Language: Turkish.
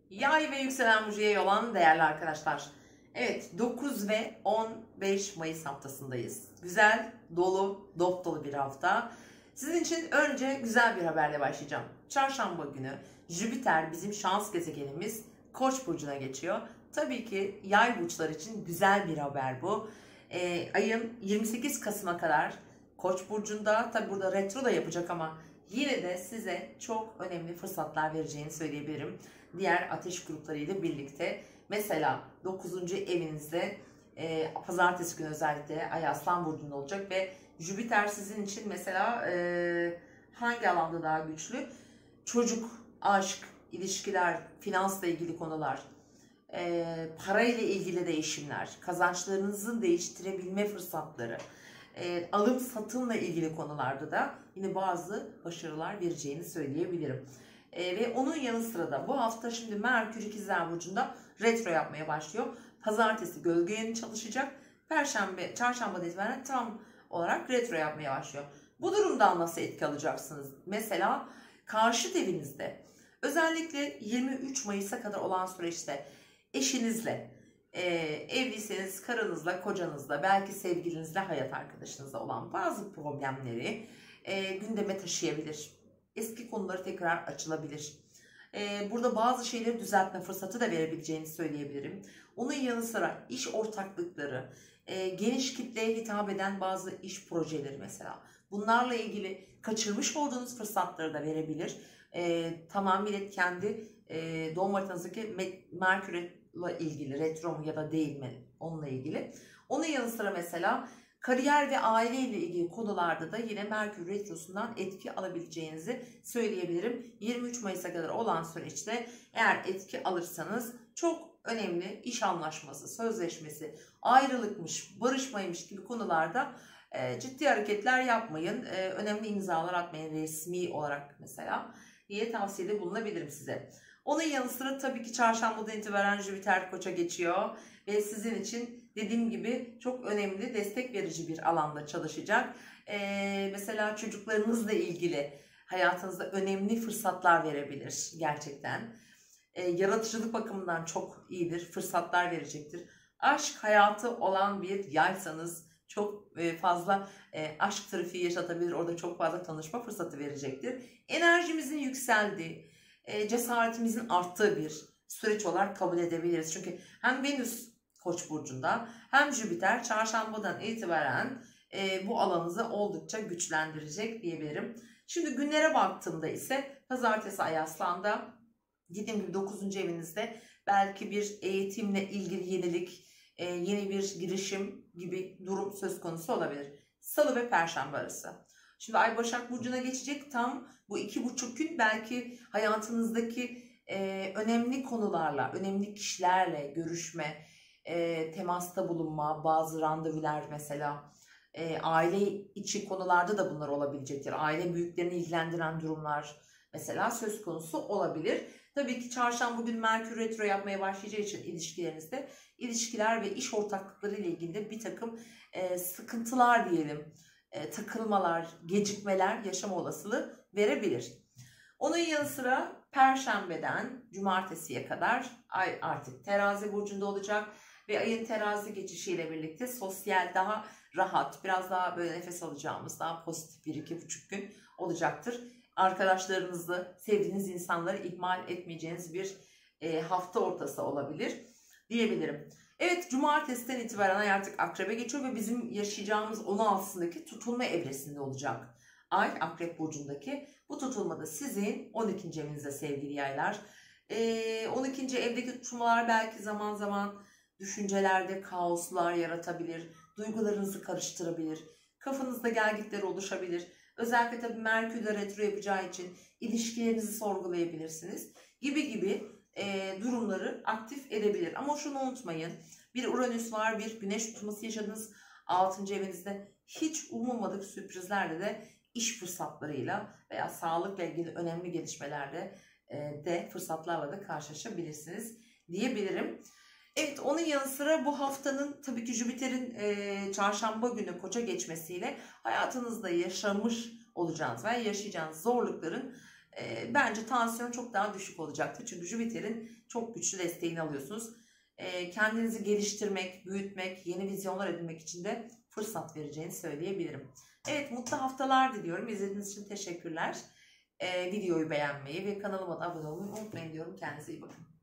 Yay ve yükselen burcuya olan değerli arkadaşlar. Evet, 9 ve 15 Mayıs haftasındayız. Güzel, dolu, dop dolu bir hafta. Sizin için önce güzel bir haberle başlayacağım. Çarşamba günü Jüpiter, bizim şans gezegenimiz, Koç burcuna geçiyor. Tabii ki yay burçlar için güzel bir haber bu. Ayın 28 Kasım'a kadar Koç burcunda, tabii burada retro da yapacak ama yine de size çok önemli fırsatlar vereceğini söyleyebilirim. Diğer ateş gruplarıyla birlikte. Mesela 9. evinizde pazartesi günü özellikle Ay Aslan burcunda olacak ve Jüpiter sizin için mesela hangi alanda daha güçlü? Çocuk, aşk, ilişkiler, finansla ilgili konular, parayla ilgili değişimler, kazançlarınızı değiştirebilme fırsatları, alım satımla ilgili konularda da yine bazı başarılar vereceğini söyleyebilirim. Ve onun yanı sıra da bu hafta şimdi Merkür İkizler Burcu'nda retro yapmaya başlıyor. Pazartesi gölge yönü çalışacak. Perşembe, çarşamba itibaren tam olarak retro yapmaya başlıyor. Bu durumdan nasıl etki alacaksınız? Mesela karşıt evinizde özellikle 23 Mayıs'a kadar olan süreçte eşinizle, evliyseniz karınızla, kocanızla, belki sevgilinizle, hayat arkadaşınızla olan bazı problemleri gündeme taşıyabilir. Eski konuları tekrar açılabilir. Burada bazı şeyleri düzeltme fırsatı da verebileceğini söyleyebilirim. Onun yanı sıra iş ortaklıkları, geniş kitleye hitap eden bazı iş projeleri mesela. Bunlarla ilgili kaçırmış olduğunuz fırsatları da verebilir. Tamamıyla kendi doğum haritanızdaki Merkür'le ilgili, retro mu ya da değil mi onunla ilgili. Onun yanı sıra mesela kariyer ve aile ile ilgili konularda da yine Merkür Retrosu'ndan etki alabileceğinizi söyleyebilirim. 23 Mayıs'a kadar olan süreçte eğer etki alırsanız çok önemli iş anlaşması, sözleşmesi, ayrılıkmış, barışmaymış gibi konularda ciddi hareketler yapmayın. Önemli imzalar atmayın resmi olarak mesela diye tavsiyede bulunabilirim size. Onun yanı sıra tabii ki çarşambadan itibaren Jüpiter Koç'a geçiyor ve sizin için dediğim gibi çok önemli, destek verici bir alanda çalışacak. Mesela çocuklarınızla ilgili hayatınızda önemli fırsatlar verebilir gerçekten. Yaratıcılık bakımından çok iyidir, fırsatlar verecektir. Aşk hayatı olan bir yaysanız çok fazla aşk trafiği yaşatabilir, orada çok fazla tanışma fırsatı verecektir. Enerjimizin yükseldiği, cesaretimizin arttığı bir süreç olarak kabul edebiliriz. Çünkü hem Venüs Koç burcunda hem Jüpiter çarşambadan itibaren bu alanınızı oldukça güçlendirecek diyebilirim. Şimdi günlere baktığımda ise pazartesi Ay Aslan'da, dediğim gibi 9. evinizde belki bir eğitimle ilgili yenilik, yeni bir girişim gibi durum söz konusu olabilir. Salı ve Perşembe arası. Şimdi Ay Başak Burcu'na geçecek, tam bu 2,5 gün belki hayatınızdaki önemli konularla, önemli kişilerle görüşme, temasta bulunma, bazı randevular mesela, aile içi konularda da bunlar olabilecektir. Aile büyüklerini ilgilendiren durumlar mesela söz konusu olabilir. Tabii ki çarşamba gün Merkür Retro yapmaya başlayacağı için ilişkilerinizde ilişkiler ve iş ortaklıkları ile ilgili de bir takım sıkıntılar diyelim, takılmalar, gecikmeler yaşama olasılığı verebilir. Onun yanı sıra Perşembeden Cumartesiye kadar Ay artık Terazi burcunda olacak ve ayın terazi geçişiyle birlikte sosyal, daha rahat, biraz daha böyle nefes alacağımız, daha pozitif 1-2,5 gün olacaktır. Arkadaşlarınızla, sevdiğiniz insanları ihmal etmeyeceğiniz bir hafta ortası olabilir diyebilirim. Evet, Cumartesi'den itibaren Ay artık Akrep'e geçiyor ve bizim yaşayacağımız 16'sındaki tutulma evresinde olacak. Ay Akrep burcundaki bu tutulmada sizin 12. evinizde sevgili yaylar. 12. evdeki tutulmalar belki zaman zaman düşüncelerde kaoslar yaratabilir, duygularınızı karıştırabilir, kafanızda gelgitler oluşabilir. Özellikle tabii Merkür'le retro yapacağı için ilişkilerinizi sorgulayabilirsiniz gibi durumları aktif edebilir. Ama şunu unutmayın, bir Uranüs var, bir Güneş tutulması yaşadınız 6. evinizde, hiç umulmadık sürprizlerle de iş fırsatlarıyla veya sağlıkla ilgili önemli gelişmelerde de fırsatlarla da karşılaşabilirsiniz diyebilirim. Evet, onun yanı sıra bu haftanın tabii ki Jüpiter'in çarşamba günü Koç'a geçmesiyle hayatınızda yaşamış olacağınız ve yaşayacağınız zorlukların bence tansiyon çok daha düşük olacaktır. Çünkü Jüpiter'in çok güçlü desteğini alıyorsunuz. Kendinizi geliştirmek, büyütmek, yeni vizyonlar edinmek için de fırsat vereceğini söyleyebilirim. Evet, mutlu haftalar diliyorum. İzlediğiniz için teşekkürler. Videoyu beğenmeyi ve kanalıma da abone olmayı unutmayın diyorum. Kendinize iyi bakın.